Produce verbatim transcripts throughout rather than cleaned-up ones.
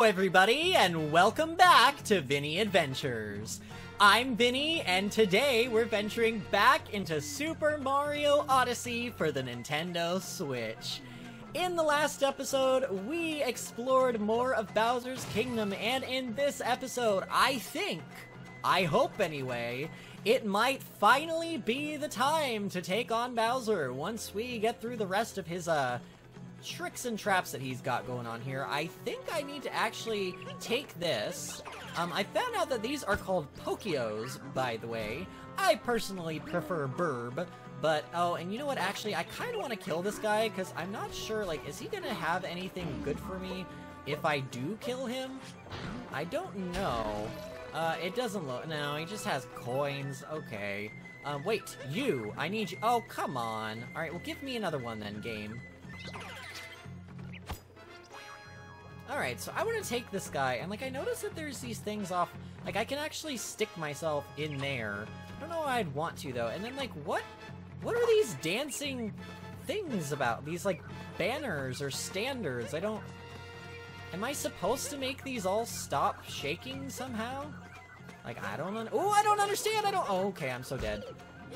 everybody, and welcome back to VinnyAdventures. I'm Vinny, and today we're venturing back into Super Mario Odyssey for the Nintendo Switch. In the last episode, we explored more of Bowser's Kingdom, and in this episode, I think, I hope anyway, it might finally be the time to take on Bowser once we get through the rest of his, uh, tricks and traps that he's got going on here. I think I need to actually take this. Um, I found out that these are called Pokios, by the way. I personally prefer Burb, but, oh, and you know what, actually, I kind of want to kill this guy, because I'm not sure, like, is he going to have anything good for me if I do kill him? I don't know. Uh, it doesn't look, no, he just has coins, okay. Um, wait, you, I need you, oh, come on. Alright, well, give me another one then, game. Alright, so I want to take this guy, and, like, I noticed that there's these things off, like, I can actually stick myself in there. I don't know why I'd want to, though. And then, like, what, what are these dancing things about? These, like, banners or standards? I don't, am I supposed to make these all stop shaking somehow? Like, I don't, un oh, I don't understand, I don't, oh, okay, I'm so dead.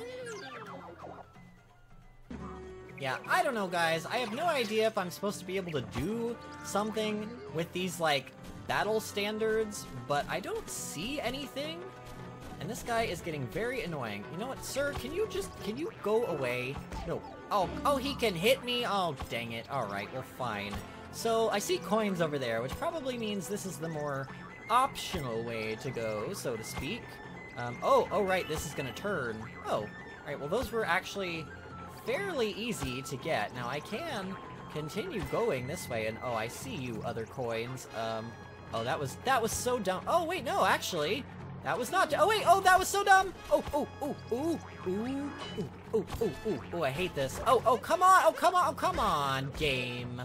Yeah, I don't know, guys. I have no idea if I'm supposed to be able to do something with these, like, battle standards, but I don't see anything. And this guy is getting very annoying. You know what, sir? Can you just, can you go away? No. Oh, oh, he can hit me? Oh, dang it. All right, well, fine. So, I see coins over there, which probably means this is the more optional way to go, so to speak. Um, oh, oh, right, this is gonna turn. Oh, all right, well, those were actually fairly easy to get. Now I can continue going this way, and oh, I see you, other coins. Um, oh, that was that was so dumb. Oh wait, no, actually, that was not. Oh wait, oh, that was so dumb. Oh, oh, oh, ooh, ooh, ooh, ooh, ooh, ooh, ooh, I hate this. Oh, oh, come on, oh, come on, oh, come on, game.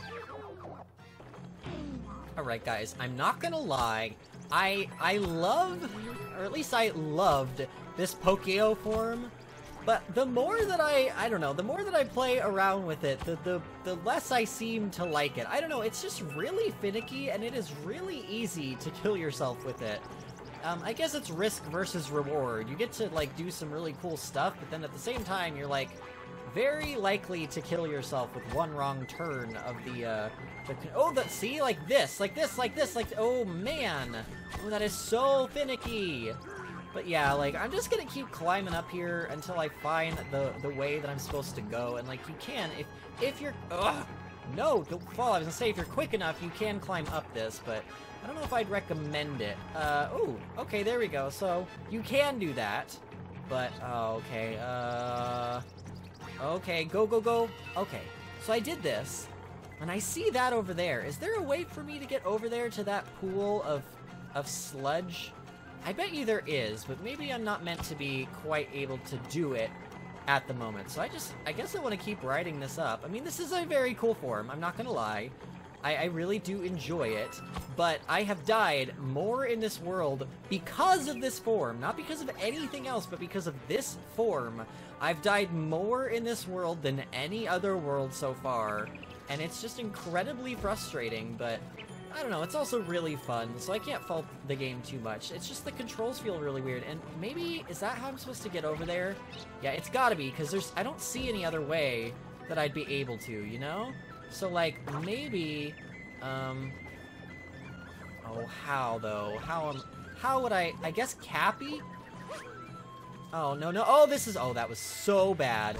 All right, guys, I'm not gonna lie. I I love, or at least I loved this Pokeo form. But the more that I, I don't know, the more that I play around with it, the, the, the less I seem to like it. I don't know, it's just really finicky, and it is really easy to kill yourself with it. Um, I guess it's risk versus reward. You get to, like, do some really cool stuff, but then at the same time, you're, like, very likely to kill yourself with one wrong turn of the, uh, the, oh, the, see, like this, like this, like this, like, oh, man. Oh, that is so finicky. But yeah, like, I'm just gonna keep climbing up here until I find the, the way that I'm supposed to go. And, like, you can, if, if you're, ugh, no, don't fall. I was gonna say, if you're quick enough, you can climb up this, but I don't know if I'd recommend it. Uh, ooh, okay, there we go. So, you can do that, but, oh, okay, uh, okay, go, go, go. Okay, so I did this, and I see that over there. Is there a way for me to get over there to that pool of, of sludge? I bet you there is, but maybe I'm not meant to be quite able to do it at the moment. So I just, I guess I want to keep riding this up. I mean, this is a very cool form, I'm not gonna lie. I, I really do enjoy it, but I have died more in this world because of this form. Not because of anything else, but because of this form. I've died more in this world than any other world so far, and it's just incredibly frustrating, but I don't know, it's also really fun, so I can't fault the game too much. It's just the controls feel really weird, and maybe, is that how I'm supposed to get over there? Yeah, it's gotta be, because there's, I don't see any other way that I'd be able to, you know? So, like, maybe, um, oh, how, though? How, um, how would I, I guess Cappy? Oh, no, no, oh, this is, oh, that was so bad.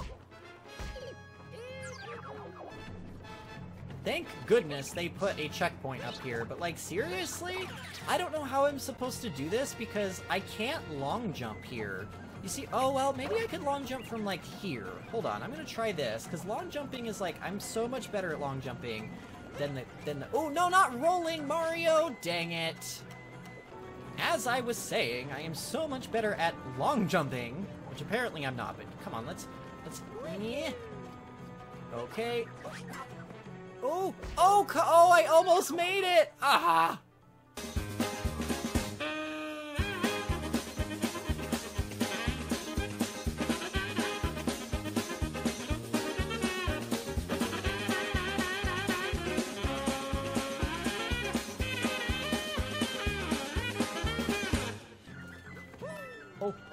Thank goodness they put a checkpoint up here, but, like, seriously? I don't know how I'm supposed to do this because I can't long jump here. You see, oh, well, maybe I could long jump from, like, here. Hold on, I'm gonna try this, because long jumping is, like, I'm so much better at long jumping than the, than the, oh, no, not rolling, Mario! Dang it! As I was saying, I am so much better at long jumping, which apparently I'm not, but come on, let's, let's, yeah. Okay. Oh, oh, oh, I almost made it! Ah!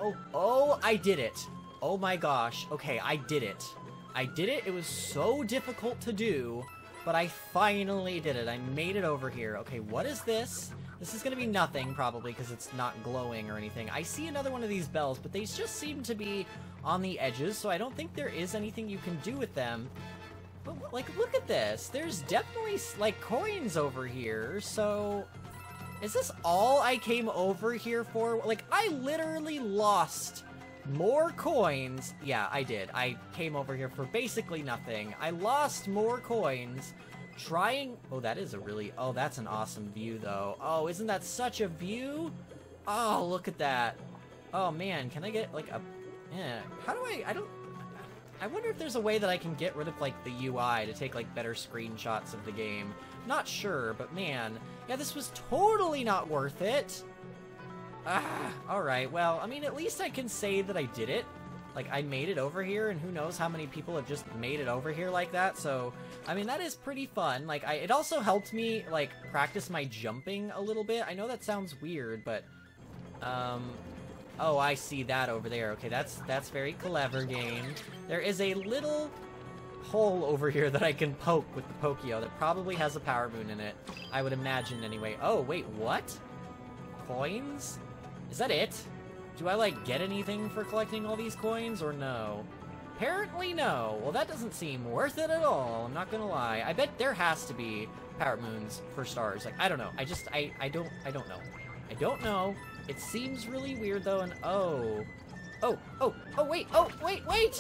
oh, oh, I did it. Oh my gosh. Okay, I did it. I did it. It was so difficult to do, but I finally did it. I made it over here. Okay, what is this? This is gonna be nothing, probably, because it's not glowing or anything. I see another one of these bells, but they just seem to be on the edges, so I don't think there is anything you can do with them. But, like, look at this. There's definitely, like, coins over here, so... Is this all I came over here for? Like, I literally lost more coins. Yeah, I did. I came over here for basically nothing. I lost more coins trying... Oh, that is a really... Oh, that's an awesome view, though. Oh, isn't that such a view? Oh, look at that. Oh, man. Can I get, like, a... Yeah. How do I... I don't... I wonder if there's a way that I can get rid of, like, the U I to take, like, better screenshots of the game. Not sure, but man... Yeah, this was totally not worth it. Ah, alright, well, I mean, at least I can say that I did it. Like, I made it over here, and who knows how many people have just made it over here like that, so... I mean, that is pretty fun. Like, I, it also helped me, like, practice my jumping a little bit. I know that sounds weird, but... Um... Oh, I see that over there. Okay, that's that's very clever, game. There is a little hole over here that I can poke with the Pokeo that probably has a power moon in it. I would imagine, anyway. Oh, wait, what? Coins? Is that it? Do I, like, get anything for collecting all these coins, or no? Apparently no. Well, that doesn't seem worth it at all, I'm not gonna lie. I bet there has to be power moons for stars. Like, I don't know. I just, I, I don't, I don't know. I don't know. It seems really weird, though, and oh. Oh, oh, oh, wait, oh, wait, wait!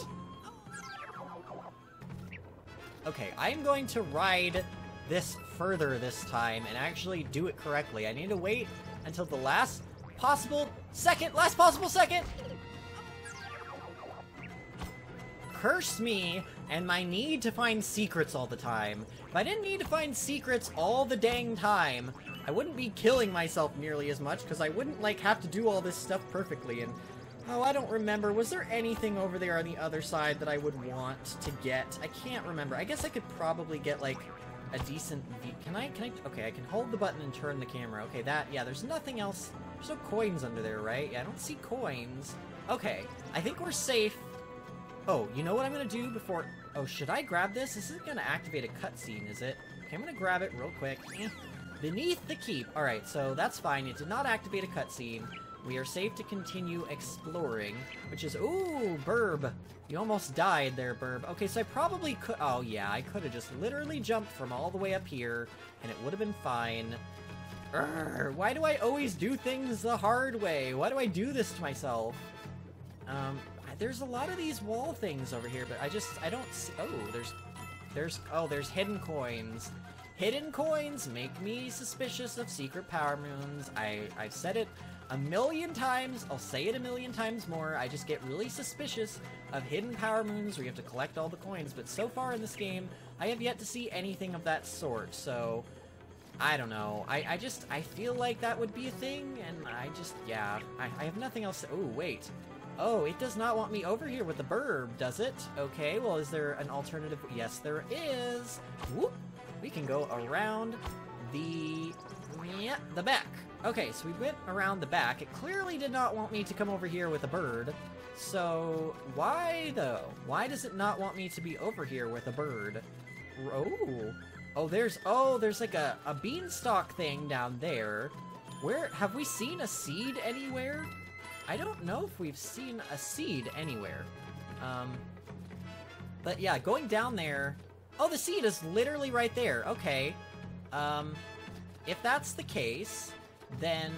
Okay, I'm going to ride this further this time and actually do it correctly. I need to wait until the last possible second, last possible second! Curse me and my need to find secrets all the time. If I didn't need to find secrets all the dang time, I wouldn't be killing myself nearly as much, because I wouldn't, like, have to do all this stuff perfectly, and... Oh, I don't remember. Was there anything over there on the other side that I would want to get? I can't remember. I guess I could probably get, like, a decent... V can I... Can I... Okay, I can hold the button and turn the camera. Okay, that... Yeah, there's nothing else... There's no coins under there, right? Yeah, I don't see coins. Okay, I think we're safe. Oh, you know what I'm gonna do before... Oh, should I grab this? This isn't gonna activate a cutscene, is it? Okay, I'm gonna grab it real quick. Eh. Beneath the keep. Alright, so that's fine. It did not activate a cutscene. We are safe to continue exploring, which is... Ooh, Burb. You almost died there, Burb. Okay, so I probably could... Oh, yeah, I could have just literally jumped from all the way up here, and it would have been fine. Urgh, why do I always do things the hard way? Why do I do this to myself? Um, there's a lot of these wall things over here, but I just... I don't see... Oh, there's... There's... Oh, there's hidden coins. Hidden coins make me suspicious of secret power moons. I, I've said it a million times. I'll say it a million times more. I just get really suspicious of hidden power moons where you have to collect all the coins. But so far in this game, I have yet to see anything of that sort. So, I don't know. I, I just, I feel like that would be a thing. And I just, yeah, I, I have nothing else to... Oh, wait. Oh, it does not want me over here with the Burb, does it? Okay, well, is there an alternative? Yes, there is. Whoop. We can go around the... Yeah, the back. Okay, so we went around the back. It clearly did not want me to come over here with a bird. So, why, though? Why does it not want me to be over here with a bird? Oh. Oh, there's... Oh, there's like a, a beanstalk thing down there. Where... Have we seen a seed anywhere? I don't know if we've seen a seed anywhere. Um... But yeah, going down there... Oh, the seed is literally right there. Okay. Um, if that's the case, then...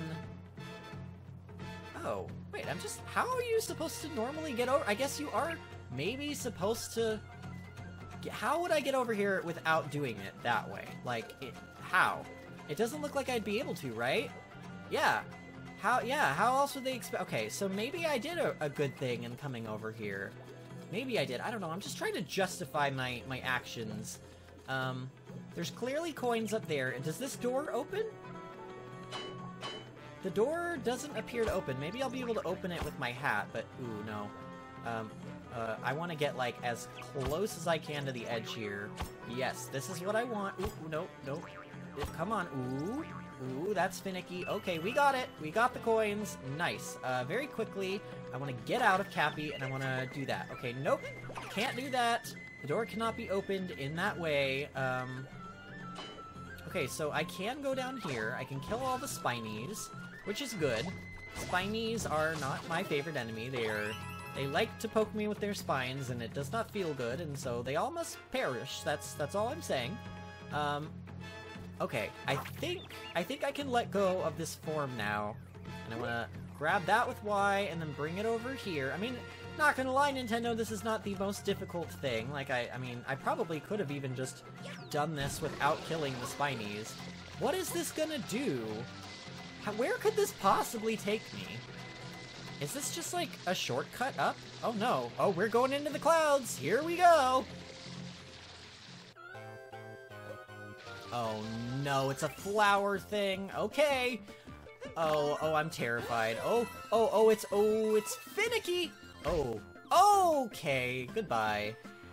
Oh, wait, I'm just... How are you supposed to normally get over... I guess you are maybe supposed to... Get... How would I get over here without doing it that way? Like, it... how? It doesn't look like I'd be able to, right? Yeah. How... Yeah, how else would they expect... Okay, so maybe I did a, a good thing in coming over here. Maybe I did. I don't know. I'm just trying to justify my, my actions. Um, there's clearly coins up there. And does this door open? The door doesn't appear to open. Maybe I'll be able to open it with my hat, but ooh, no. Um, uh, I want to get, like, as close as I can to the edge here. Yes, this is what I want. Ooh, no, no. Come on. Ooh, ooh, that's finicky. Okay, we got it. We got the coins. Nice. Uh, very quickly, I want to get out of Cappy, and I want to do that. Okay, nope. Can't do that. The door cannot be opened in that way. Um, okay, so I can go down here. I can kill all the Spinies, which is good. Spinies are not my favorite enemy. They are... They like to poke me with their spines, and it does not feel good, and so they all must perish. That's that's all I'm saying. Um, okay, I think I think I can let go of this form now, and I want to grab that with Y and then bring it over here. I mean, not gonna lie, Nintendo, this is not the most difficult thing. Like, I I mean, I probably could have even just done this without killing the Spinies. What is this gonna do? How, where could this possibly take me? Is this just like a shortcut up? Oh no. Oh, we're going into the clouds. Here we go. Oh no, it's a flower thing. Okay. Oh, oh, I'm terrified. Oh, oh, oh, it's, oh, it's finicky. Oh, okay. Goodbye.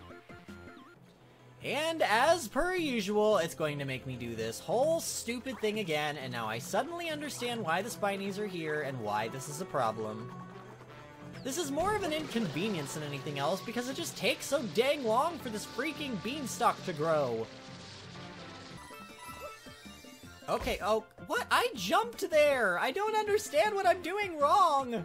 And as per usual, it's going to make me do this whole stupid thing again, and now I suddenly understand why the Spinies are here and why this is a problem. This is more of an inconvenience than anything else, because it just takes so dang long for this freaking beanstalk to grow. Okay, oh, what? I jumped there! I don't understand what I'm doing wrong!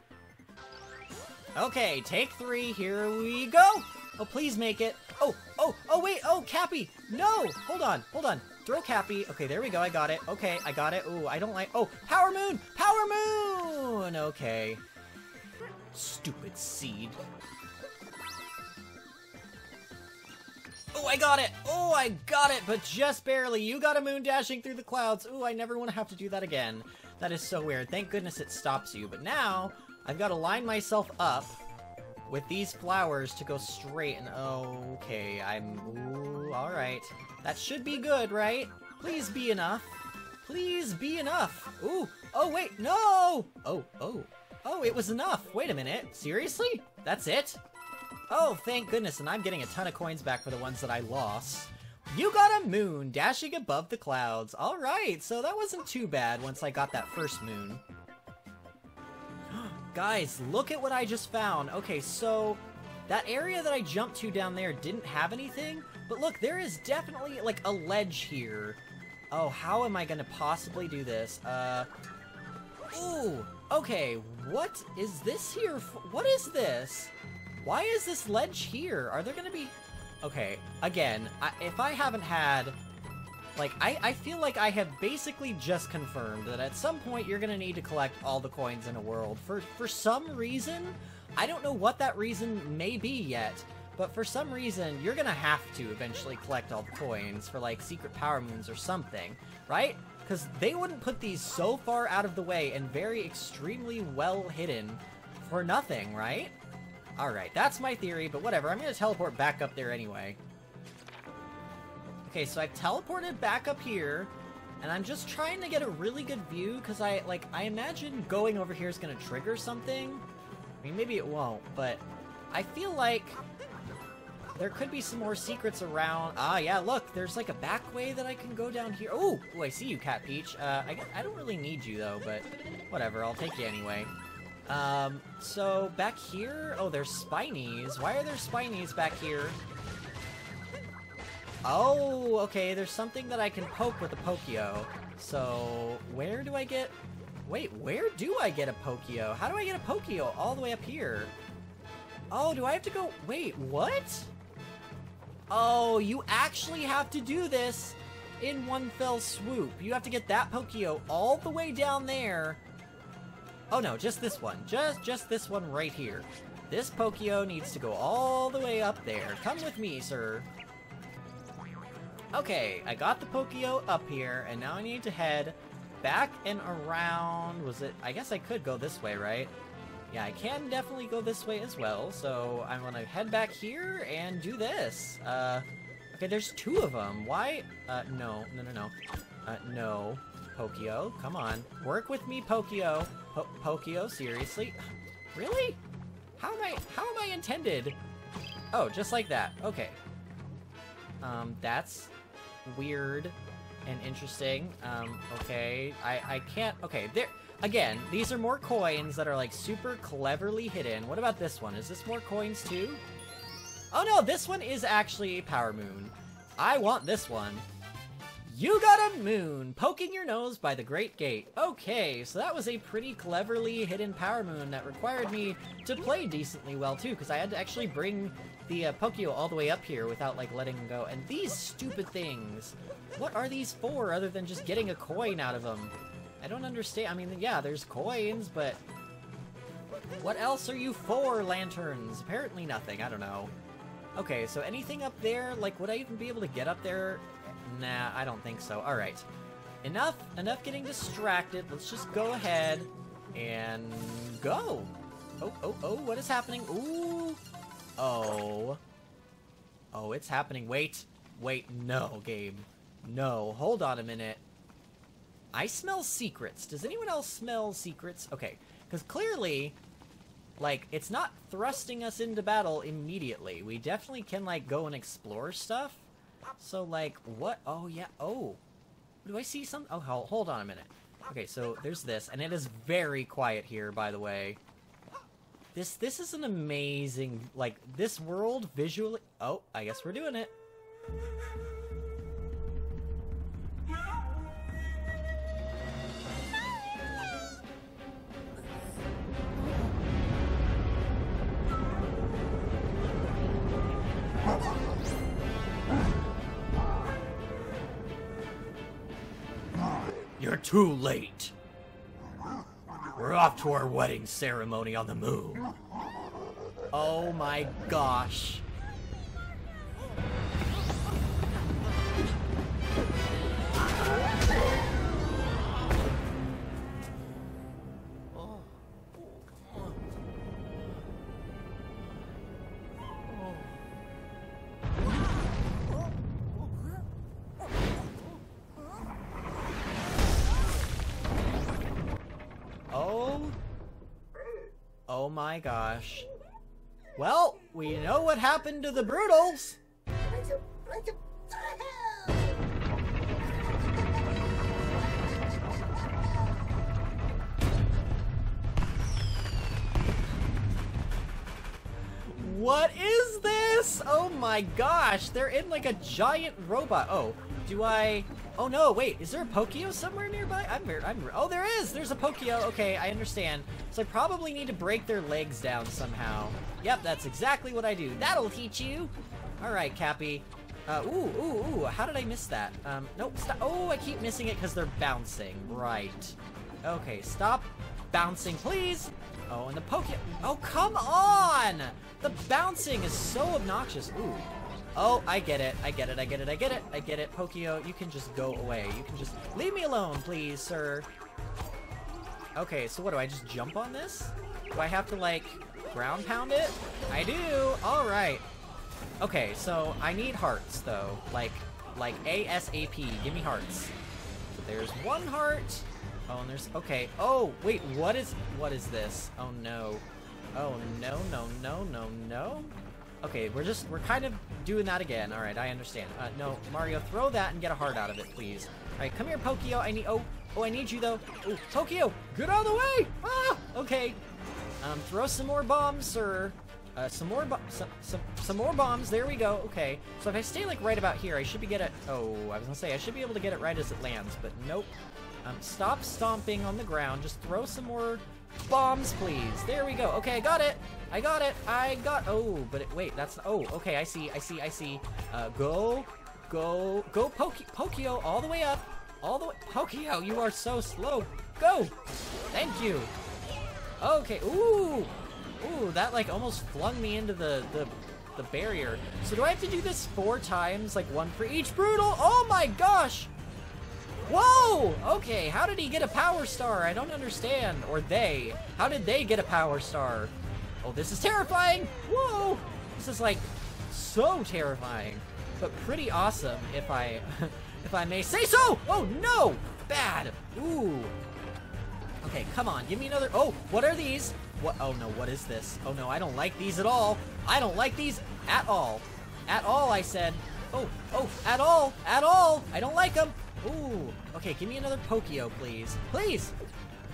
Okay, take three, here we go! Oh, please make it. Oh, oh, oh, wait, oh, Cappy! No! Hold on, hold on. Throw Cappy. Okay, there we go, I got it. Okay, I got it. Ooh, I don't like... Oh, Power Moon! Power Moon! Okay. Stupid seed. Oh, I got it! Oh, I got it, but just barely. You got a moon dashing through the clouds. Ooh, I never want to have to do that again. That is so weird. Thank goodness it stops you. But now, I've got to line myself up with these flowers to go straight, and okay, I'm, ooh, alright. That should be good, right? Please be enough. Please be enough. Ooh, oh wait, no! Oh, oh, oh, it was enough. Wait a minute, seriously? That's it? Oh, thank goodness, and I'm getting a ton of coins back for the ones that I lost. You got a moon dashing above the clouds. Alright, so that wasn't too bad once I got that first moon. Guys, look at what I just found. Okay, so that area that I jumped to down there didn't have anything, but look, there is definitely like a ledge here. Oh, how am I gonna possibly do this? Uh, ooh, okay, what is this here? What is this? Why is this ledge here? Are there gonna be... Okay, again, I, if I haven't had... Like, I, I feel like I have basically just confirmed that at some point you're gonna need to collect all the coins in a world. For, for some reason, I don't know what that reason may be yet, but for some reason, you're gonna have to eventually collect all the coins for, like, secret power moons or something, right? Because they wouldn't put these so far out of the way and very extremely well hidden for nothing, right? Alright, that's my theory, but whatever, I'm gonna teleport back up there anyway. Okay, so I've teleported back up here, and I'm just trying to get a really good view, because I, like, I imagine going over here is going to trigger something. I mean, maybe it won't, but I feel like there could be some more secrets around. Ah, yeah, look, there's, like, a back way that I can go down here. Oh, I see you, Cat Peach. Uh, I, I don't really need you, though, but whatever, I'll take you anyway. Um, so, back here, oh, there's Spinies. Why are there Spinies back here? Oh, okay, there's something that I can poke with a Pokio. So, where do I get... Wait, where do I get a Pokio? How do I get a Pokio all the way up here? Oh, do I have to go... Wait, what? Oh, you actually have to do this in one fell swoop. You have to get that Pokio all the way down there. Oh no, just this one. Just, just this one right here. This Pokio needs to go all the way up there. Come with me, sir. Okay, I got the Pokio up here, and now I need to head back and around. Was it? I guess I could go this way, right? Yeah, I can definitely go this way as well, so I'm gonna head back here and do this. Uh, okay, there's two of them. Why? Uh, no, no, no, no. Uh, no. Pokio, come on. Work with me, Pokio. Po Pokio, seriously? Really? How am I, how am I intended? Oh, just like that. Okay. Um, that's weird and interesting. Um, okay. I, I can't... Okay, there again, these are more coins that are like super cleverly hidden. What about this one? Is this more coins too? Oh no, this one is actually a power moon. I want this one. You got a moon, poking your nose by the Great Gate. Okay, so that was a pretty cleverly hidden power moon that required me to play decently well too, because I had to actually bring the uh, Pokio all the way up here without like letting him go. And these stupid things, what are these for other than just getting a coin out of them? I don't understand. I mean, yeah, there's coins, but what else are you for, lanterns? Apparently nothing, I don't know. Okay, so anything up there, like would I even be able to get up there? Nah, I don't think so. Alright. Enough, enough getting distracted. Let's just go ahead and go. Oh, oh, oh, what is happening? Ooh. Oh. Oh, it's happening. Wait. Wait, no, Gabe. No, hold on a minute. I smell secrets. Does anyone else smell secrets? Okay, because clearly, like, it's not thrusting us into battle immediately. We definitely can, like, go and explore stuff. So, like, what? Oh, yeah. Oh. Do I see some? Oh, hold on a minute. Okay, so there's this. And it is very quiet here, by the way. This this is an amazing, like, this world visually... Oh, I guess we're doing it. You're too late. We're off to our wedding ceremony on the moon. Oh my gosh. Oh my gosh. Well, we know what happened to the Brutals. What is this? Oh my gosh, they're in like a giant robot. Oh, do I... Oh no, wait, is there a Pokio somewhere nearby? I'm, I'm, oh, there is! There's a Pokio. Okay, I understand. So I probably need to break their legs down somehow. Yep, that's exactly what I do. That'll teach you! Alright, Cappy. Uh, ooh, ooh, ooh, how did I miss that? Um, nope, stop. Oh, I keep missing it because they're bouncing. Right. Okay, stop bouncing, please! Oh, and the Pokio... Oh, come on! The bouncing is so obnoxious. Ooh. Oh, I get it. I get it. I get it. I get it. I get it. Pokio, you can just go away. You can just leave me alone, please, sir. Okay, so what do I just jump on this? Do I have to like ground pound it? I do. All right. Okay, so I need hearts though. Like, like ASAP. Give me hearts. So there's one heart. Oh, and there's okay. Oh, wait. What is what is this? Oh no. Oh no no no no no. Okay, we're just, we're kind of doing that again. All right, I understand. Uh, no, Mario, throw that and get a heart out of it, please. All right, come here, Pokio. I need, oh, oh, I need you, though. Oh, Pokio, get out of the way! Ah, okay. Um, throw some more bombs, sir. Uh, some more, bo some, some, some more bombs. There we go. Okay, so if I stay, like, right about here, I should be get it. Oh, I was gonna say, I should be able to get it right as it lands, but nope. Um, stop stomping on the ground. Just throw some more bombs, please. There we go. Okay, I got it. I got it. I got... Oh, but it, wait, that's... Oh, okay, I see, I see, I see. Uh, go, go, go, Poki Pokio, all the way up. All the way... Pokio, you are so slow. Go! Thank you. Okay, ooh. Ooh, that, like, almost flung me into the, the, the barrier. So do I have to do this four times, like, one for each Brutal? Oh, my gosh! Whoa! Okay, how did he get a power star? I don't understand. Or they. How did they get a power star? Oh, this is terrifying! Whoa! This is, like, so terrifying. But pretty awesome, if I... if I may say so! Oh, no! Bad! Ooh. Okay, come on, give me another... Oh, what are these? What? Oh, no, what is this? Oh, no, I don't like these at all. I don't like these at all. At all, I said. Oh, oh, at all! At all! I don't like them! Ooh. Okay, give me another Pokio, please. Please!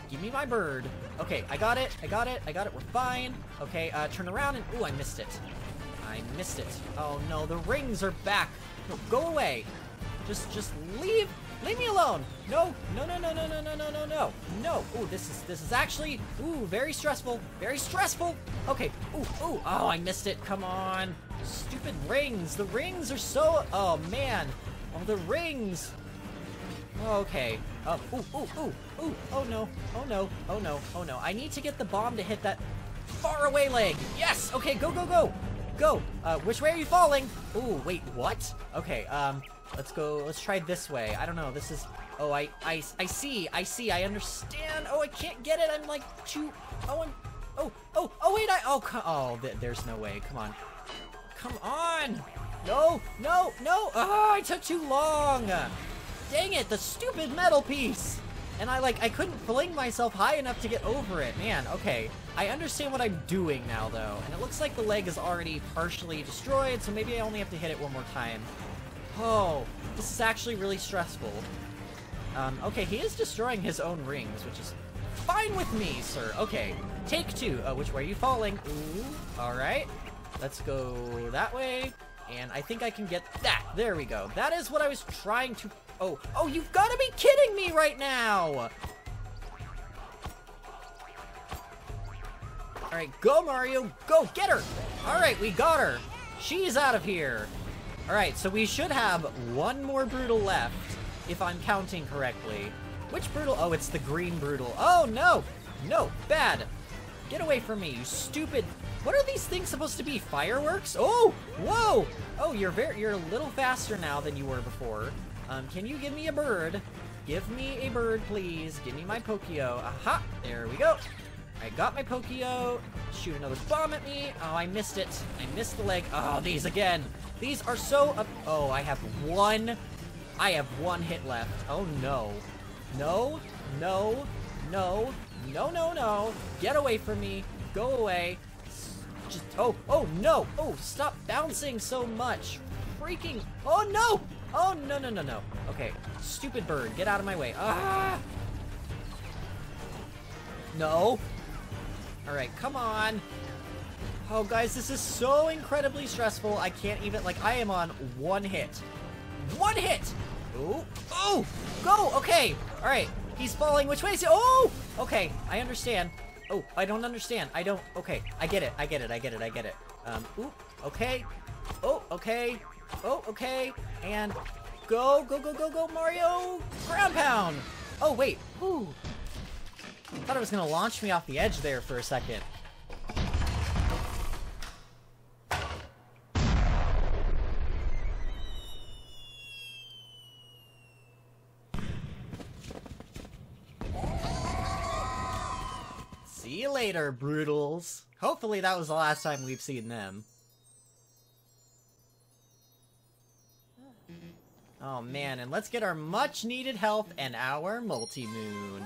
Give me my bird. Okay, I got it. I got it. I got it. We're fine. Okay, uh, turn around and... Ooh, I missed it. I missed it. Oh, no. The rings are back. No, go away. Just, just leave... Leave me alone! No, no, no, no, no, no, no, no, no, no, no. Ooh, this is, this is actually, ooh, very stressful, very stressful. Okay, ooh, ooh, oh, I missed it, come on. Stupid rings, the rings are so, oh, man. Oh, the rings. Okay, oh, ooh, ooh, ooh, ooh, oh, no, oh, no, oh, no, oh, no. I need to get the bomb to hit that far away leg. Yes, okay, go, go, go, go. Uh, which way are you falling? Ooh, wait, what? Okay, um... Let's go, let's try this way. I don't know, this is, oh, I, I, I see, I see, I understand. Oh, I can't get it, I'm like too, oh, I'm, oh, oh, oh, wait, I, oh, oh, th there's no way, come on. Come on! No, no, no, oh, I took too long! Dang it, the stupid metal piece! And I, like, I couldn't fling myself high enough to get over it. Man, okay, I understand what I'm doing now, though. And it looks like the leg is already partially destroyed, so maybe I only have to hit it one more time. Oh, this is actually really stressful. Um, okay, he is destroying his own rings, which is fine with me, sir. Okay, take two. Uh, which way are you falling? Ooh, all right. Let's go that way, and I think I can get that. There we go. That is what I was trying to... Oh, oh, you've got to be kidding me right now! All right, go, Mario. Go, get her! All right, we got her. She's out of here. Alright, so we should have one more Brutal left, if I'm counting correctly. Which Brutal? Oh, it's the green Brutal. Oh, no! No, bad! Get away from me, you stupid... What are these things supposed to be? Fireworks? Oh! Whoa! Oh, you're very, you're a little faster now than you were before. Um, can you give me a bird? Give me a bird, please. Give me my Pokeo. Aha! There we go. I got my Pokeo. Shoot another bomb at me. Oh, I missed it. I missed the leg. Oh, these again. These are so up. Oh, I have one. I have one hit left. Oh, no. No, no, no, no, no, no. Get away from me. Go away. Just, oh, oh, no. Oh, stop bouncing so much. Freaking, oh, no. Oh, no, no, no, no. Okay, stupid bird. Get out of my way. Ah. No. All right, come on. Oh, guys, this is so incredibly stressful. I can't even, like, I am on one hit. One hit! Ooh, ooh, go, okay. All right, he's falling. Which way is he? Oh, okay, I understand. Oh, I don't understand. I don't, okay, I get it, I get it, I get it, I get it. Um, ooh, okay. Oh, okay. Oh, okay. And go, go, go, go, go, Mario. Ground pound. Oh, wait, ooh. I thought it was gonna launch me off the edge there for a second. See you later, Brutals. Hopefully that was the last time we've seen them. Oh man, and let's get our much needed health and our multi-moon.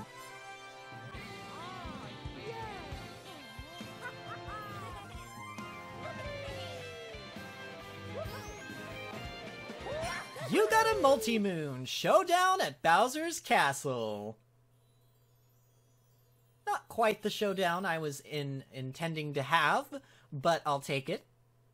You got a multi-moon! Showdown at Bowser's Castle! Not quite the showdown I was in intending to have, but I'll take it.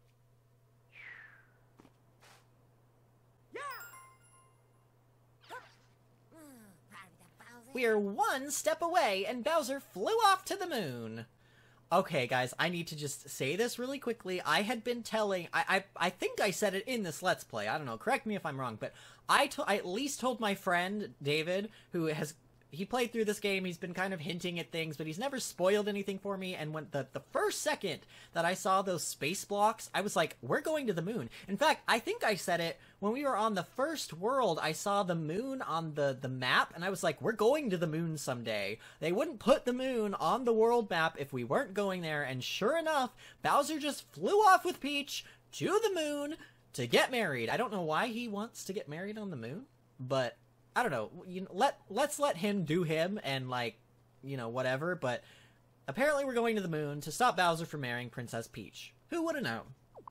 We are one step away, and Bowser flew off to the moon. Okay, guys, I need to just say this really quickly. I had been telling... I I, I think I said it in this Let's Play. I don't know. Correct me if I'm wrong. But I, to, I at least told my friend, David, who has... He played through this game. He's been kind of hinting at things, but he's never spoiled anything for me. And when the, the first second that I saw those space blocks, I was like, we're going to the moon. In fact, I think I said it when we were on the first world. I saw the moon on the, the map, and I was like, we're going to the moon someday. They wouldn't put the moon on the world map if we weren't going there. And sure enough, Bowser just flew off with Peach to the moon to get married. I don't know why he wants to get married on the moon, but... I don't know, you know, let, let's let him do him and, like, you know, whatever, but apparently we're going to the moon to stop Bowser from marrying Princess Peach. Who would have known?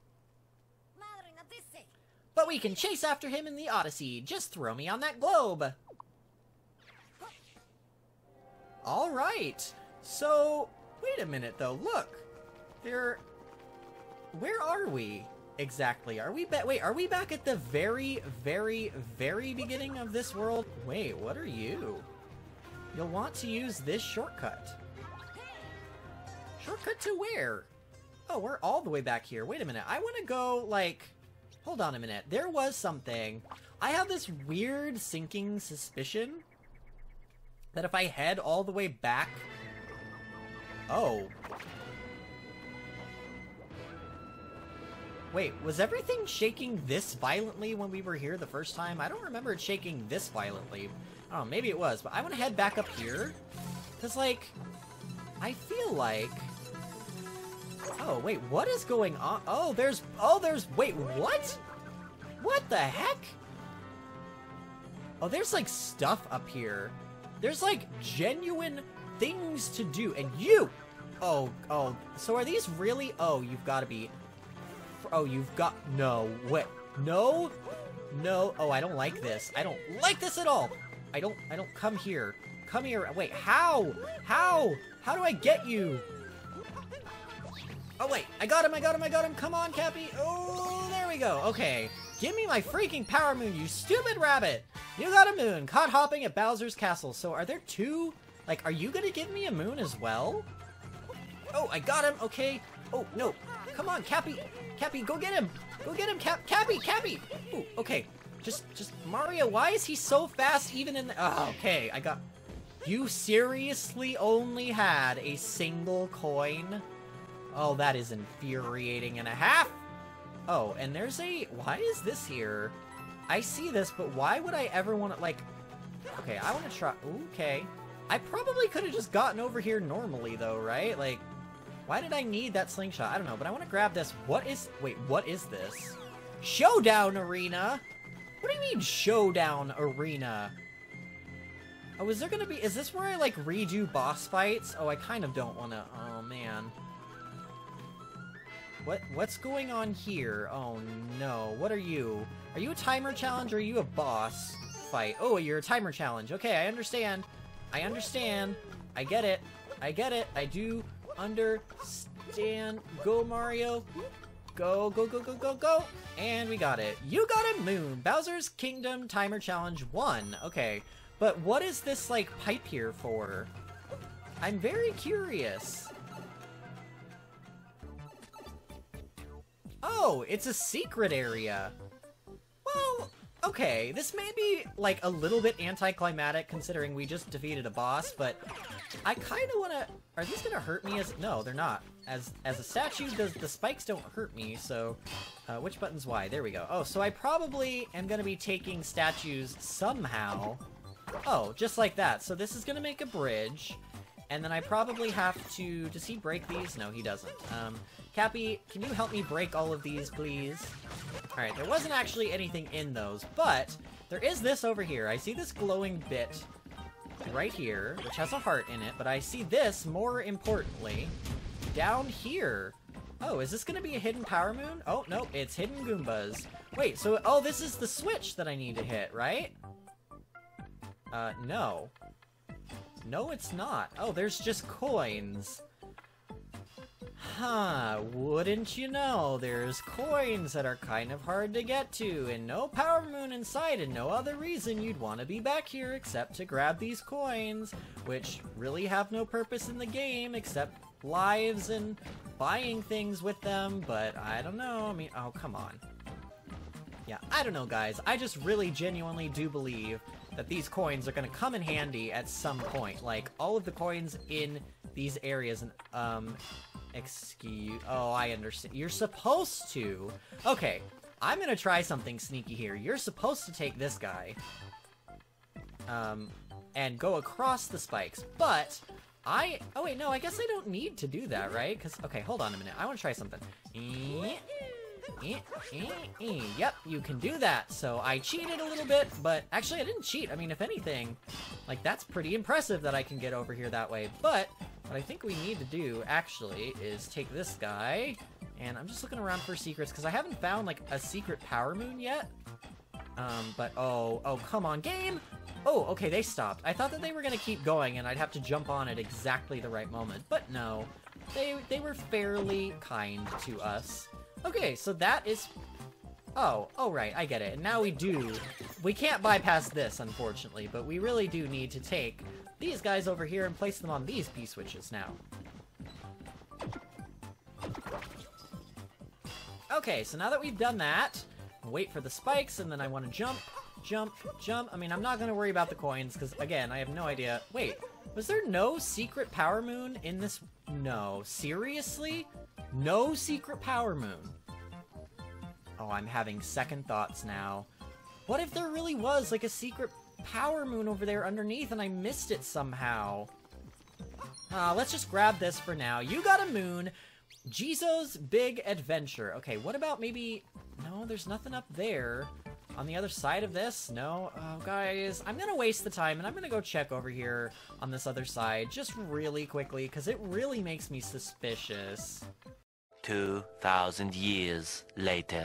But we can chase after him in the Odyssey. Just throw me on that globe. All right. So, wait a minute though. Look. There... Where are we exactly? Are we ba- Wait, are we back at the very, very, very beginning of this world? Wait, what are you? You'll want to use this shortcut. Shortcut to where? Oh, we're all the way back here. Wait a minute. I want to go, like... Hold on a minute. There was something. I have this weird sinking suspicion that if I head all the way back... Oh. Wait, was everything shaking this violently when we were here the first time? I don't remember it shaking this violently. I don't know, maybe it was, but I want to head back up here. Because, like, I feel like... Oh, wait, what is going on? Oh, there's... Oh, there's... Wait, what? What the heck? Oh, there's, like, stuff up here. There's, like, genuine things to do. And you... Oh, oh. So are these really... Oh, you've got to be... Oh, you've got... No, wait. No? No. Oh, I don't like this. I don't like this at all. I don't... I don't... Come here. Come here. Wait, how? How? How do I get you? Oh, wait. I got him. I got him. I got him. Come on, Cappy. Oh, there we go. Okay. Give me my freaking power moon, you stupid rabbit. You got a moon. Caught hopping at Bowser's castle. So are there two? Like, are you going to give me a moon as well? Oh, I got him. Okay. Oh, no. Come on, Cappy. Cappy, go get him. Go get him, Cap. Cappy, Cappy. Ooh, okay. Just, just, Mario, why is he so fast even in the... Oh, okay. I got... You seriously only had a single coin? Oh, that is infuriating and a half. Oh, and there's a... Why is this here? I see this, but why would I ever want to, like... Okay, I want to try... Okay. I probably could have just gotten over here normally, though, right? Like, why did I need that slingshot? I don't know, but I want to grab this. What is... Wait, what is this? Showdown Arena? What do you mean, Showdown Arena? Oh, is there gonna be... Is this where I, like, redo boss fights? Oh, I kind of don't want to... Oh, man. What what's going on here? Oh no, what are you? Are you a timer challenge or are you a boss fight? Oh, you're a timer challenge. Okay, I understand. I understand. I get it. I get it. I do understand. Go, Mario. Go, go, go, go, go, go. And we got it. You got a moon. Bowser's Kingdom Timer Challenge one. Okay, but what is this, like, pipe here for? I'm very curious. Oh, it's a secret area. Well, okay, this may be, like, a little bit anticlimactic considering we just defeated a boss, but I kind of want to... Are these going to hurt me as... No, they're not. As as a statue, the, the spikes don't hurt me, so... Uh, which button's why? There we go. Oh, so I probably am going to be taking statues somehow. Oh, just like that. So this is going to make a bridge, and then I probably have to... Does he break these? No, he doesn't. Um... Cappy, can you help me break all of these, please? Alright, there wasn't actually anything in those, but there is this over here. I see this glowing bit right here, which has a heart in it, but I see this, more importantly, down here. Oh, is this going to be a hidden power moon? Oh, no, it's hidden Goombas. Wait, so, oh, this is the switch that I need to hit, right? Uh, no. No, it's not. Oh, there's just coins. Huh, wouldn't you know, there's coins that are kind of hard to get to, and no power moon in sight, and no other reason you'd want to be back here except to grab these coins, which really have no purpose in the game except lives and buying things with them, but I don't know, I mean, oh, come on. Yeah, I don't know, guys, I just really genuinely do believe that these coins are going to come in handy at some point, like, all of the coins in these areas, and, um... Excuse... Oh, I understand. You're supposed to... Okay, I'm gonna try something sneaky here. You're supposed to take this guy, um, and go across the spikes, but I... Oh, wait, no, I guess I don't need to do that, right? Because, okay, hold on a minute. I want to try something. Yep, you can do that. So I cheated a little bit, but actually I didn't cheat. I mean, if anything, like, that's pretty impressive that I can get over here that way, but... What I think we need to do, actually, is take this guy, and I'm just looking around for secrets, because I haven't found, like, a secret power moon yet. Um, but oh, oh, come on, game! Oh, okay, they stopped. I thought that they were gonna keep going and I'd have to jump on at exactly the right moment, but no. They, they were fairly kind to us. Okay, so that is... Oh, oh right, I get it. And now we do... We can't bypass this, unfortunately, but we really do need to take these guys over here and place them on these P-switches now. Okay, so now that we've done that, wait for the spikes, and then I want to jump, jump, jump. I mean, I'm not going to worry about the coins, because, again, I have no idea. Wait, was there no secret power moon in this? No. Seriously? No secret power moon. Oh, I'm having second thoughts now. What if there really was, like, a secret power moon over there underneath, and I missed it somehow? Uh, let's just grab this for now. You got a moon. Jizo's Big Adventure. Okay, what about maybe... No, there's nothing up there. On the other side of this? No? Oh, guys, I'm gonna waste the time, and I'm gonna go check over here on this other side just really quickly, because it really makes me suspicious. Two thousand years later.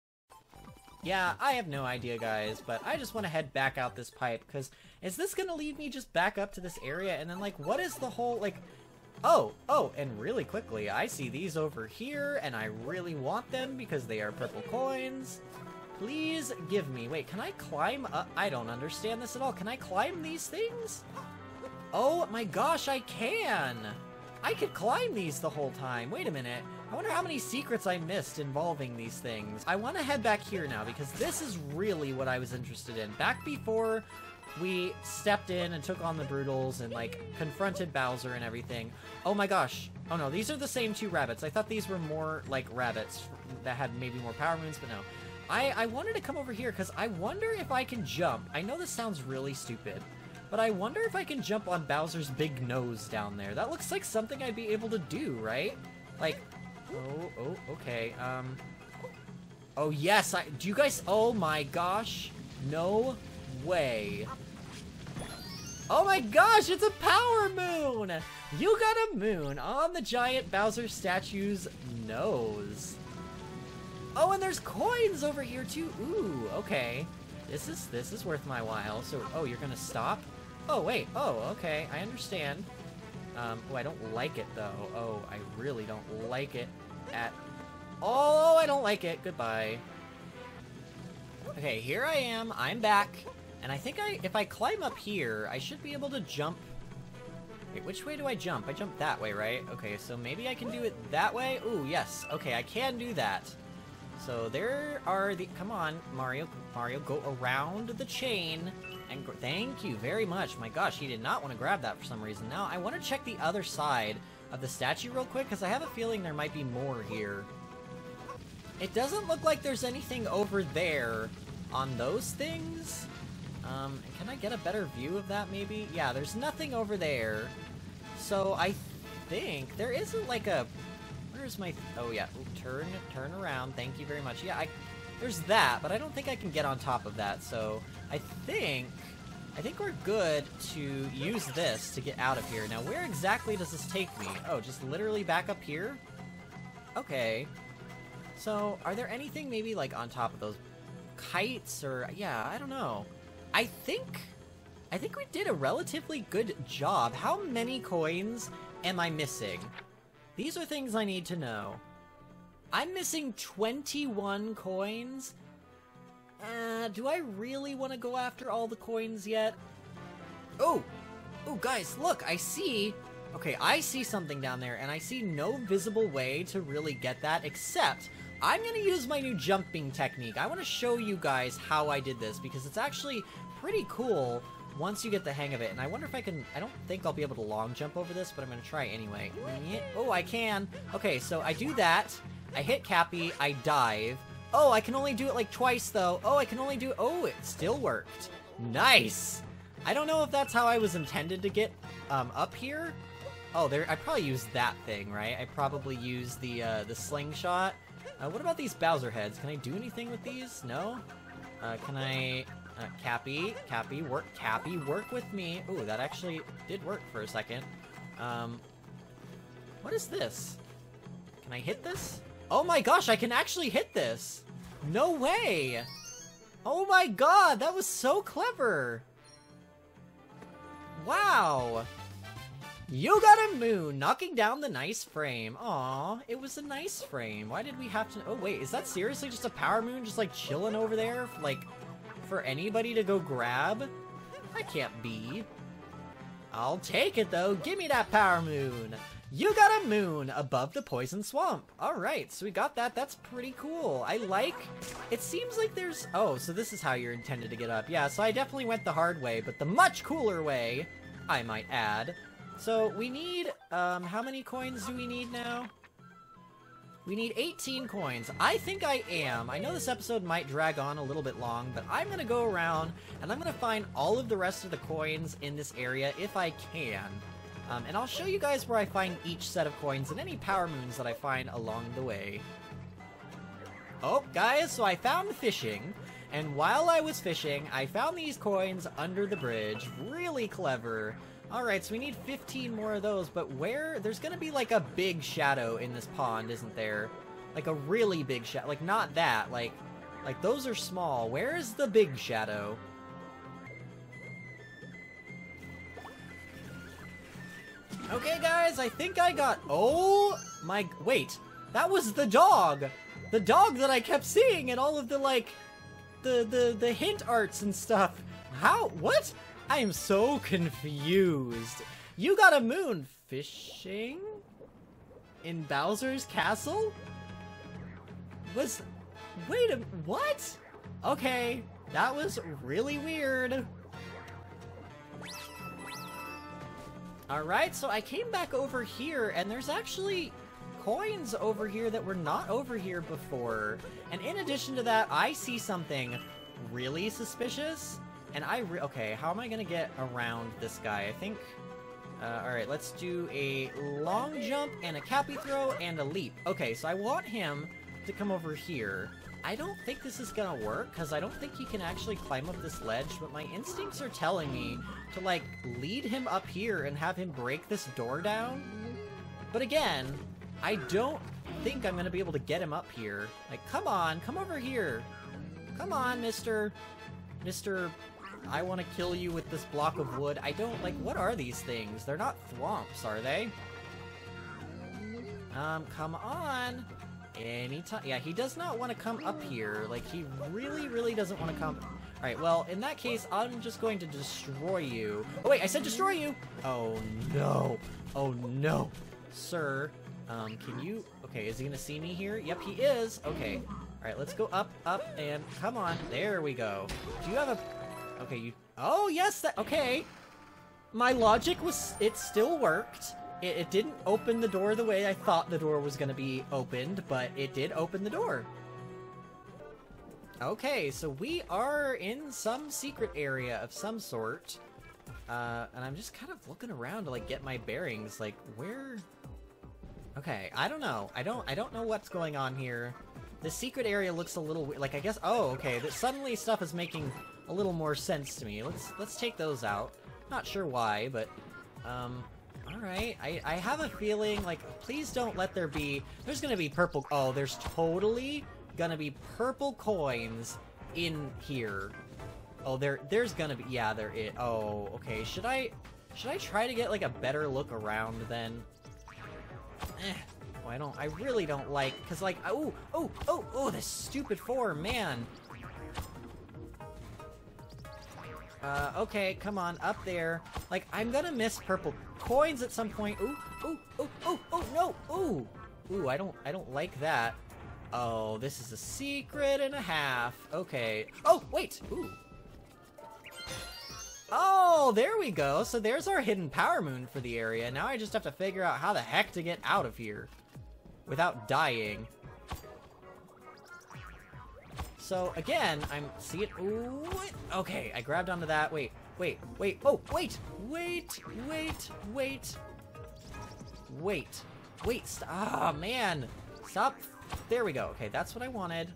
Yeah, I have no idea, guys, but I just want to head back out this pipe, because is this gonna lead me just back up to this area, and then, like, what is the whole, like... Oh, oh, and really quickly, I see these over here, and I really want them because they are purple coins. Please give me... Wait, can I climb up? I don't understand this at all. Can I climb these things? Oh my gosh, I can! I could climb these the whole time. Wait a minute. I wonder how many secrets I missed involving these things. I want to head back here now because this is really what I was interested in. Back before we stepped in and took on the Brutals and, like, confronted Bowser and everything. Oh my gosh. Oh no, these are the same two rabbits. I thought these were more, like, rabbits that had maybe more power moons, but no. I, I wanted to come over here because I wonder if I can jump. I know this sounds really stupid, but I wonder if I can jump on Bowser's big nose down there. That looks like something I'd be able to do, right? Like, oh, oh, okay, um... Oh, yes, I... Do you guys... Oh my gosh. No way. Oh my gosh, it's a power moon! You got a moon on the giant Bowser statue's nose. Oh, and there's coins over here too. Ooh, okay. This is this is worth my while. So, oh, you're gonna stop? Oh, wait. Oh, okay. I understand. Um, oh, I don't like it though. Oh, I really don't like it at all. I don't like it. Goodbye. Okay, here I am. I'm back. And I think I, if I climb up here, I should be able to jump. Wait, which way do I jump? I jump that way, right? Okay, so maybe I can do it that way? Ooh, yes. Okay, I can do that. So there are the... Come on, Mario. Mario, go around the chain. And thank you very much. My gosh, he did not want to grab that for some reason. Now, I want to check the other side of the statue real quick, because I have a feeling there might be more here. It doesn't look like there's anything over there on those things. Um, can I get a better view of that, maybe? Yeah, there's nothing over there. So I think there isn't like a... Where's my... Oh, yeah. Ooh, turn, turn around. Thank you very much. Yeah, I... There's that, but I don't think I can get on top of that. So I think... I think we're good to use this to get out of here. Now, where exactly does this take me? Oh, just literally back up here? Okay. So, are there anything maybe, like, on top of those kites? Or... Yeah, I don't know. I think, I think we did a relatively good job. How many coins am I missing? These are things I need to know. I'm missing twenty-one coins. Uh, do I really want to go after all the coins yet? Oh, oh, guys, look, I see. Okay, I see something down there, and I see no visible way to really get that, except I'm gonna use my new jumping technique. I want to show you guys how I did this, because it's actually pretty cool once you get the hang of it. And I wonder if I can... I don't think I'll be able to long jump over this, but I'm gonna try anyway. Oh, I can. Okay, so I do that. I hit Cappy. I dive. Oh, I can only do it like twice, though. Oh, I can only do... Oh, it still worked. Nice! I don't know if that's how I was intended to get um, up here. Oh, there. I probably used that thing, right? I probably used the, uh, the slingshot. Uh, what about these Bowser heads? Can I do anything with these? No? Uh, can I... Uh, Cappy, Cappy, work, Cappy, work with me. Ooh, that actually did work for a second. Um, what is this? Can I hit this? Oh my gosh, I can actually hit this! No way! Oh my god, that was so clever! Wow! You got a moon, knocking down the nice frame. Aw, it was a nice frame. Why did we have to... Oh wait, is that seriously just a power moon just like chilling over there? Like, for anybody to go grab? That can't be. I'll take it though, give me that power moon! You got a moon above the poison swamp. Alright, so we got that. That's pretty cool. I like... It seems like there's... Oh, so this is how you're intended to get up. Yeah, so I definitely went the hard way, but the much cooler way, I might add. So we need... Um, how many coins do we need now? We need eighteen coins. I think I am. I know this episode might drag on a little bit long, but I'm going to go around and I'm going to find all of the rest of the coins in this area if I can. Um, and I'll show you guys where I find each set of coins and any power moons that I find along the way. Oh, guys, so I found fishing. And while I was fishing, I found these coins under the bridge. Really clever. Alright, so we need fifteen more of those, but where... There's gonna be like a big shadow in this pond, isn't there? Like a really big shadow. Like, not that. Like, like those are small. Where is the big shadow? Okay, guys, I think I got... Oh, my... Wait, that was the dog! The dog that I kept seeing in all of the, like... The, the, the hint arts and stuff. How? What? I am so confused. You got a moon. Fishing? In Bowser's castle? Was... Wait a... What? Okay, that was really weird. Alright, so I came back over here, and there's actually coins over here that were not over here before. And in addition to that, I see something really suspicious. And I re- okay, how am I gonna get around this guy? I think... Uh, alright, let's do a long jump, and a cappy throw, and a leap. Okay, so I want him to come over here. I don't think this is gonna work, because I don't think he can actually climb up this ledge, but my instincts are telling me to, like, lead him up here and have him break this door down. But again, I don't think I'm gonna be able to get him up here. Like, come on, come over here. Come on, Mister... Mister... I want to kill you with this block of wood. I don't, like, what are these things? They're not thwomps, are they? Um, come on. Anytime. Yeah, he does not want to come up here. Like, he really, really doesn't want to come. Alright, well, in that case, I'm just going to destroy you. Oh, wait, I said destroy you! Oh, no. Oh, no. Sir, um, can you... Okay, is he gonna see me here? Yep, he is. Okay. Alright, let's go up, up, and come on. There we go. Do you have a... Okay, you... Oh, yes, that... Okay. My logic was... It still worked. It, it didn't open the door the way I thought the door was going to be opened, but it did open the door. Okay, so we are in some secret area of some sort. Uh, and I'm just kind of looking around to, like, get my bearings. Like, where... Okay, I don't know. I don't, I don't know what's going on here. The secret area looks a little weird. Like, I guess... Oh, okay. That suddenly stuff is making... a little more sense to me. Let's let's take those out. Not sure why, but um alright. I, I have a feeling, like, please don't let there be there's gonna be purple oh, there's totally gonna be purple coins in here. Oh, there there's gonna be yeah, there is. Oh, okay. Should I should I try to get, like, a better look around then? Eh. Oh, I don't I really don't like because, like, oh oh oh oh this stupid form, man. Uh, okay, come on, up there. Like, I'm gonna miss purple coins at some point. Ooh, ooh, ooh, ooh, ooh, no, ooh. Ooh, I don't, I don't like that. Oh, this is a secret and a half. Okay. Oh, wait, ooh. Oh, there we go. So there's our hidden power moon for the area. Now I just have to figure out how the heck to get out of here without dying. So, again, I'm... See it? Ooh, what? Okay, I grabbed onto that. Wait, wait, wait. Oh, wait! Wait, wait, wait. Wait. Wait, ah, oh, man. Stop. There we go. Okay, that's what I wanted.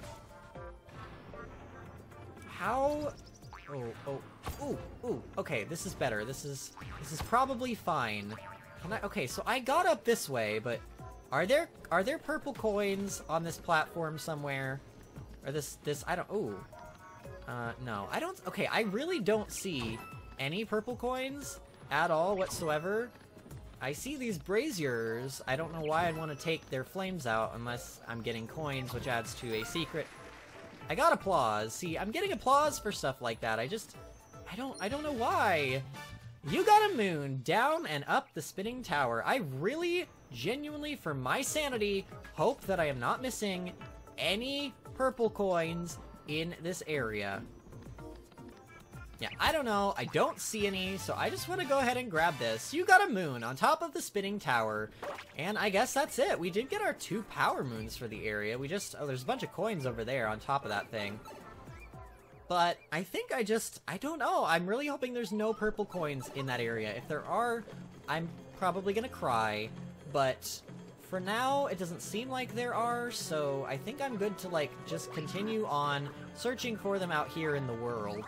How... Oh, oh, ooh, ooh. Okay, this is better. This is... This is probably fine. Can I... Okay, so I got up this way, but... Are there... Are there purple coins on this platform somewhere? Or this, this, I don't, ooh. Uh, no, I don't... Okay, I really don't see any purple coins at all whatsoever. I see these braziers. I don't know why I'd want to take their flames out unless I'm getting coins, which adds to a secret. I got applause. See, I'm getting applause for stuff like that. I just... I don't... I don't know why. You got a moon down and up the spinning tower. I really, genuinely, for my sanity, hope that I am not missing any purple coins in this area. Yeah, I don't know. I don't see any, so I just want to go ahead and grab this. You got a moon on top of the spinning tower. And I guess that's it. We did get our two power moons for the area. We just... Oh, there's a bunch of coins over there on top of that thing. But I think I just... I don't know. I'm really hoping there's no purple coins in that area. If there are, I'm probably gonna cry. But for now, it doesn't seem like there are, so I think I'm good to, like, just continue on searching for them out here in the world.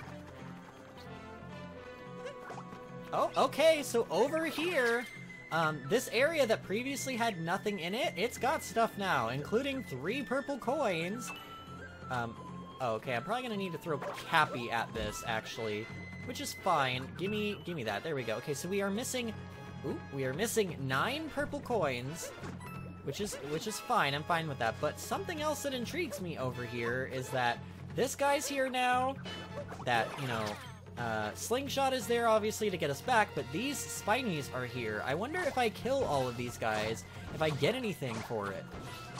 Oh, okay, so over here, um, this area that previously had nothing in it, it's got stuff now, including three purple coins. Um, oh, okay, I'm probably gonna need to throw Cappy at this, actually, which is fine. Gimme, gimme that, there we go. Okay, so we are missing, ooh, we are missing nine purple coins, which is, which is fine, I'm fine with that. But something else that intrigues me over here is that this guy's here now, that, you know, Uh, Slingshot is there, obviously, to get us back, but these Spinies are here. I wonder if I kill all of these guys, if I get anything for it.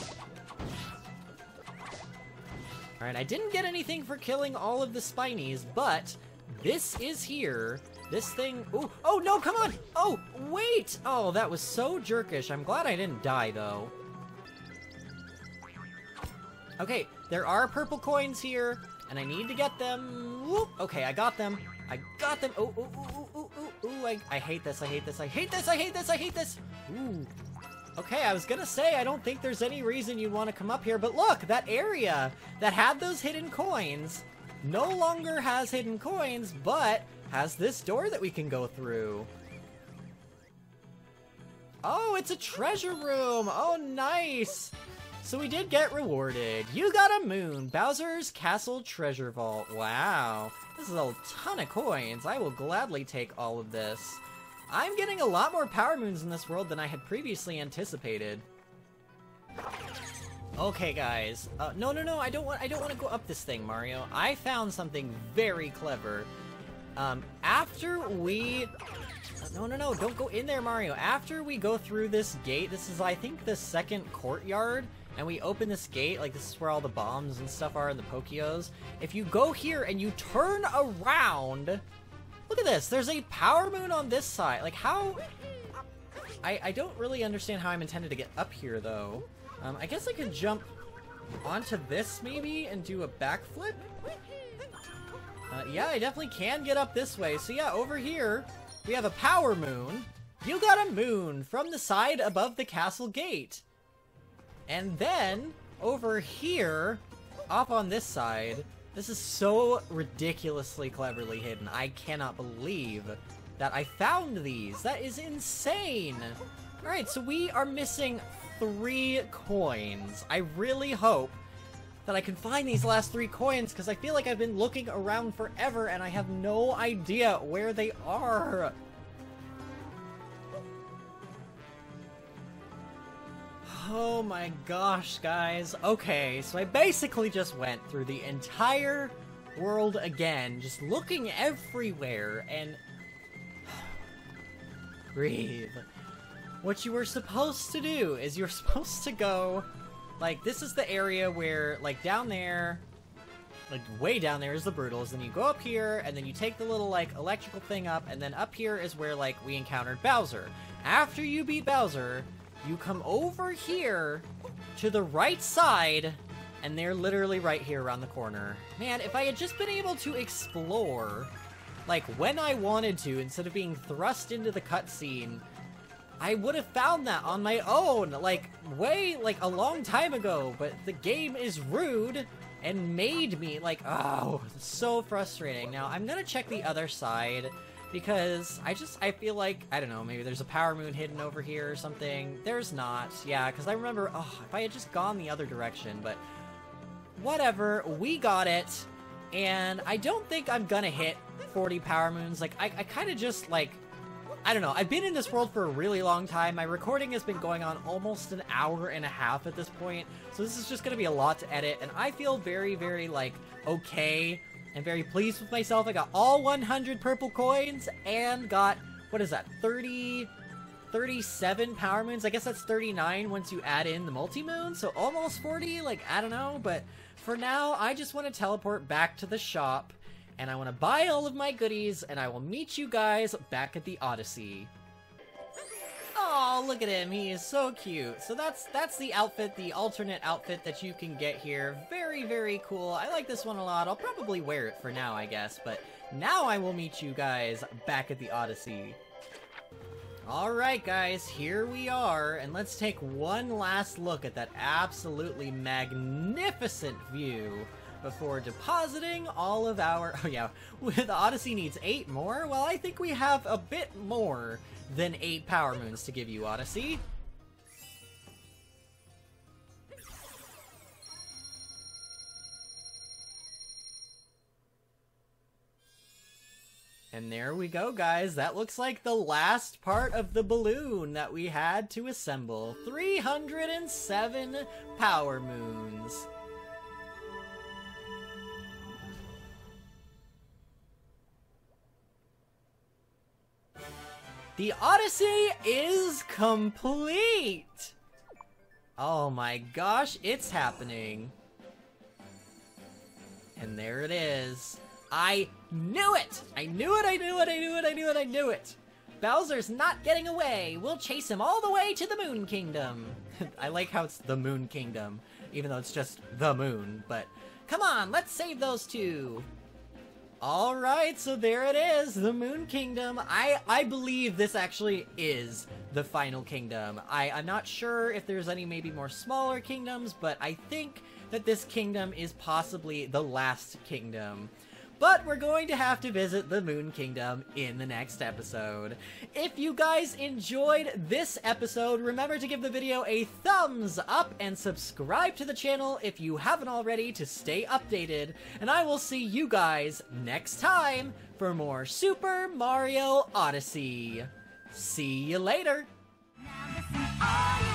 Alright, I didn't get anything for killing all of the Spinies, but this is here. This thing... Ooh, oh, no, come on! Oh, wait! Oh, that was so jerkish. I'm glad I didn't die, though. Okay, there are purple coins here. And I need to get them. Whoop. Okay, I got them. I got them. Oh, ooh, ooh, ooh, ooh, ooh. I, I hate this. I hate this. I hate this. I hate this. I hate this. Ooh. Okay, I was gonna say, I don't think there's any reason you'd want to come up here. But look, that area that had those hidden coins no longer has hidden coins, but has this door that we can go through. Oh, it's a treasure room. Oh, nice. So we did get rewarded. You got a moon. Bowser's Castle Treasure Vault. Wow. This is a ton of coins. I will gladly take all of this. I'm getting a lot more power moons in this world than I had previously anticipated. Okay, guys. Uh, no, no, no. I don't want. I don't want to go up this thing, Mario. I found something very clever. Um, after we. No, no, no. Don't go in there, Mario. After we go through this gate, this is, I think, the second courtyard. And we open this gate, like this is where all the bombs and stuff are in the Pokeos. If you go here and you turn around, look at this, there's a power moon on this side. Like how, I, I don't really understand how I'm intended to get up here though. Um, I guess I could jump onto this maybe and do a backflip? Uh, yeah, I definitely can get up this way. So yeah, over here, we have a power moon. You got a moon from the side above the castle gate. And then, over here, off on this side, this is so ridiculously cleverly hidden. I cannot believe that I found these. That is insane. Alright, so we are missing three coins. I really hope that I can find these last three coins, because I feel like I've been looking around forever and I have no idea where they are. Oh my gosh, guys. Okay, so I basically just went through the entire world again, just looking everywhere, and... Breathe. What you were supposed to do is you're supposed to go... Like, this is the area where, like, down there... Like, way down there is the Brutals, then you go up here, and then you take the little, like, electrical thing up, and then up here is where, like, we encountered Bowser. After you beat Bowser... You come over here to the right side, and they're literally right here around the corner. Man, if I had just been able to explore, like, when I wanted to, instead of being thrust into the cutscene, I would have found that on my own, like, way, like, a long time ago, but the game is rude and made me, like, oh, so frustrating. Now, I'm gonna check the other side, because I just, I feel like, I don't know, maybe there's a power moon hidden over here or something. There's not. Yeah, because I remember, oh, if I had just gone the other direction, but whatever. We got it. and I don't think I'm gonna hit forty power moons. Like, I, I kind of just, like, I don't know. I've been in this world for a really long time. My recording has been going on almost an hour and a half at this point, so this is just gonna be a lot to edit, and I feel very, very, like, okay and very pleased with myself. I got all one hundred purple coins and got, what is that, thirty... thirty-seven power moons. I guess that's thirty-nine once you add in the multi-moon, so almost forty, like, I don't know, but for now, I just want to teleport back to the shop, and I want to buy all of my goodies, and I will meet you guys back at the Odyssey. Oh, look at him, he is so cute. So that's that's the outfit, the alternate outfit that you can get here. Very, very cool. I like this one a lot. I'll probably wear it for now, I guess, but now I will meet you guys back at the Odyssey. Alright guys, here we are, and let's take one last look at that absolutely magnificent view before depositing all of our... Oh yeah, the Odyssey needs eight more? Well, I think we have a bit more than eight power moons to give you, Odyssey. And there we go, guys. That looks like the last part of the balloon that we had to assemble. three hundred seven power moons. The Odyssey is complete! Oh my gosh, it's happening. And there it is. I knew it! I knew it, I knew it, I knew it, I knew it, I knew it! Bowser's not getting away! We'll chase him all the way to the Moon Kingdom! I like how it's the Moon Kingdom, even though it's just the moon, but come on, let's save those two! Alright, so there it is, the Moon Kingdom. I, I believe this actually is the final kingdom. I, I'm not sure if there's any maybe more smaller kingdoms, but I think that this kingdom is possibly the last kingdom. But we're going to have to visit the Moon Kingdom in the next episode. If you guys enjoyed this episode, remember to give the video a thumbs up and subscribe to the channel if you haven't already to stay updated. And I will see you guys next time for more Super Mario Odyssey. See you later! Now listen, all